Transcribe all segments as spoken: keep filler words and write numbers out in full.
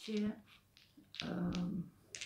ce um,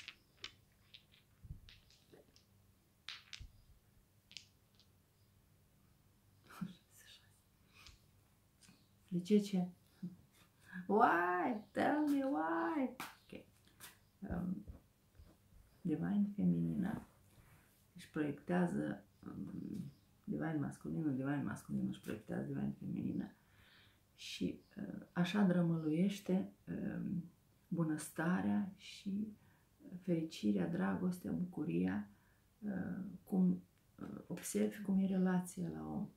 de ce ce? Why? Tell me why? Okay. Um, Divine feminină își proiectează um, divine masculină, divine masculină își proiectează divine feminină și uh, așa drămăluiește uh, bunăstarea și fericirea, dragostea, bucuria, uh, cum uh, observi cum e relația la om,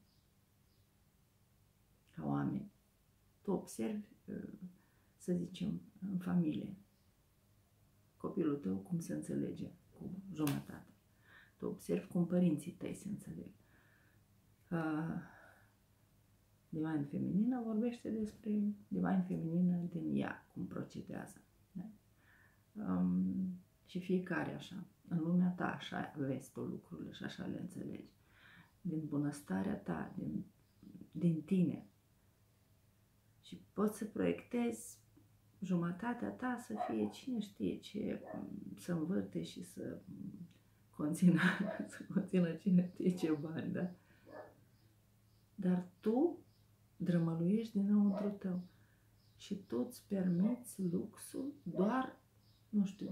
la oameni. Tu observi, uh, să zicem, în familie, copilul tău cum se înțelege cu jumătate. Tu observi cum părinții tăi se înțeleg. Uh, Divine feminină vorbește despre divine feminină din ea, cum procedează. Da? Um, și fiecare așa. În lumea ta așa vezi tu lucrurile și așa le înțelegi. Din bunăstarea ta, din, din tine. Și poți să proiectezi jumătatea ta să fie cine știe ce, să învârte și să conțină, să conțină cine știe ce bani, da? Dar tu drămăluiești dinăuntru tău și tu îți permiți luxul doar, nu știu,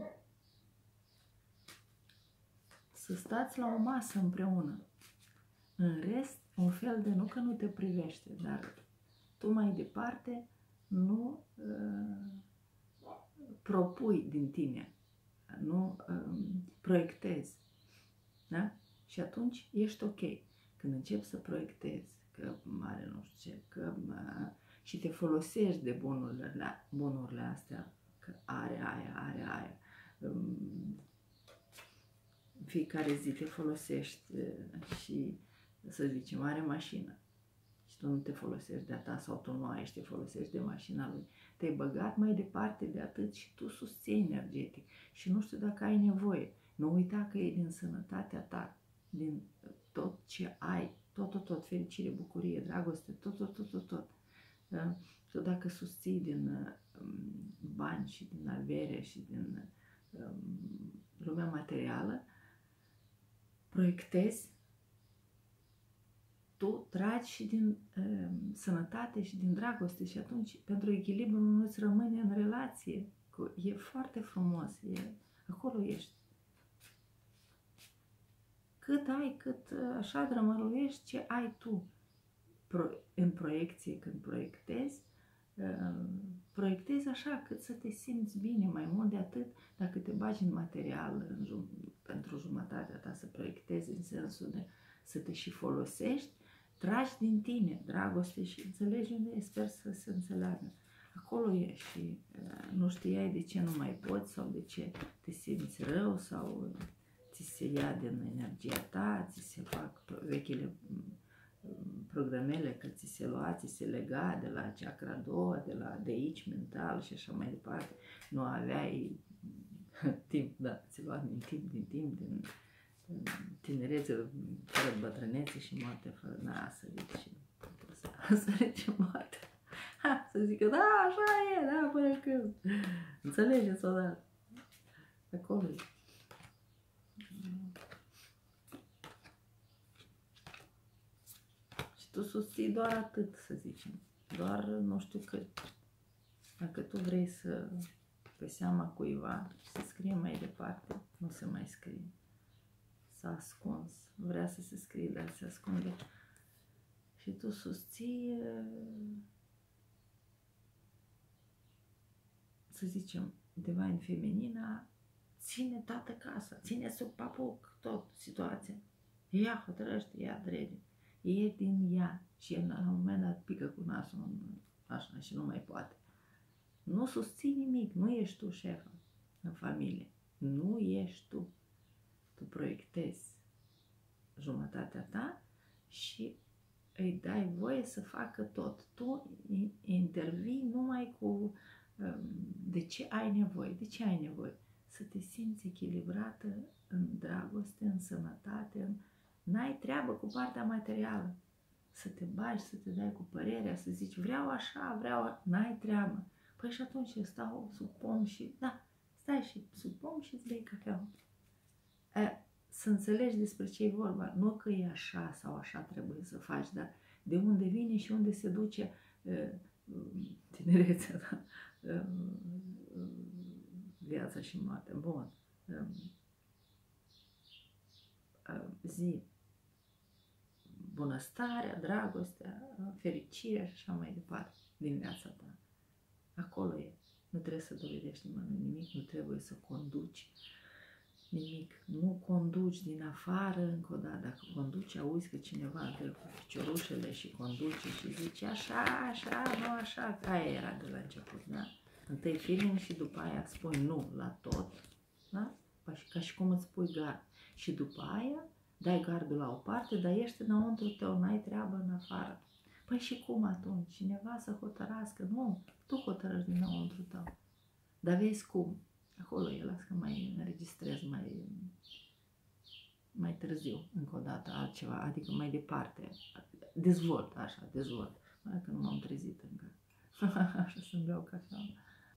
să stați la o masă împreună. În rest, un fel de, nu că nu te privește, dar tu mai departe nu uh, propui din tine, nu uh, proiectezi. Da? Și atunci ești ok. Când începi să proiectezi că mare nu știu ce, că uh, și te folosești de bunurile, bunurile astea, că are aia, are aia. Um, fiecare zi te folosești uh, și, să zicem, are mașină. Și tu nu te folosești de a ta sau tu nu ai și te folosești de mașina lui. Te-ai băgat mai departe de atât și tu susții energetic. Și nu știu dacă ai nevoie. Nu uita că e din sănătatea ta, din tot ce ai, tot, tot, tot, fericire, bucurie, dragoste, tot, tot, tot, tot, tot. Tu dacă susții din um, bani și din avere și din um, lumea materială, proiectezi, tu tragi și din uh, sănătate și din dragoste și atunci pentru echilibru nu îți rămâne în relație. Cu, e foarte frumos, e, acolo ești. Cât ai, cât uh, așa drămăluiești ce ai tu Pro, în proiecție, când proiectezi, uh, proiectezi așa cât să te simți bine, mai mult de atât dacă te bagi în material în jum, pentru jumătatea ta să proiectezi în sensul de să te și folosești, tragi din tine dragoste și înțelegi unde e, sper să se înțeleagă. Acolo e și uh, nu știai de ce nu mai poți sau de ce te simți rău sau uh, ți se ia din energia ta, ți se fac vechile programele că ți se lua, ți se lega de la chakra a doua, de la de aici mental și așa mai departe. Nu aveai timp, da, ți lua din timp, din timp, din tinerețe, fără bătrânețe și moarte fără, na, să zic și să zice moarte. Ha, să zică, da, așa e, da, până când. Înțelegeți odată. Acolo e. Tu susții doar atât, să zicem, doar nu știu cât. Dacă tu vrei să, pe seama cuiva, să scrie mai departe, nu se mai scrie. S-a ascuns, vrea să se scrie, dar se ascunde. Și tu susții, să zicem, divine feminina, ține toată casa, ține sub papuc tot situația. Ea hotărăște, ea drege. E din ea și el la un moment dat pică cu nasul așa și nu mai poate. Nu susții nimic, nu ești tu șefa în familie, nu ești tu. Tu proiectezi jumătatea ta și îi dai voie să facă tot. Tu intervii numai cu de ce ai nevoie, de ce ai nevoie? Să te simți echilibrată în dragoste, în sănătate, în n-ai treabă cu partea materială. Să te bagi, să te dai cu părerea, să zici vreau așa, vreau, n-ai treabă. Păi și atunci stau sub pom și, da, stai și sub pom și îți bei cafeaua. E, să înțelegi despre ce e vorba. Nu că e așa sau așa trebuie să faci, dar de unde vine și unde se duce e, tinerețea, da? E, viața și moartea. Bun. E, zi. Bunăstarea, dragostea, fericirea și așa mai departe din viața ta. Acolo e. Nu trebuie să dovedești nimănui nimic, nu trebuie să conduci nimic. Nu conduci din afară, încă o dată. Dacă conduci, auzi că cineva dă cu piciorușele și conduce și zice așa, așa, nu așa. Aia era de la început, da? Întâi filmul și după aia spui nu la tot, da? Ca și cum îți spui gard. Și după aia dai gardul la o parte, dar ești înăuntru tău, n-ai treabă în afară. Păi și cum atunci? Cineva să hotărască? Nu, tu hotărăști dinăuntru tău. Dar vezi cum? Acolo e, las că mai înregistrez mai, mai târziu, încă o dată, altceva, adică mai departe. Dezvolt, așa, dezvolt. Mai că nu m-am trezit încă. Așa să-mi beau cafea.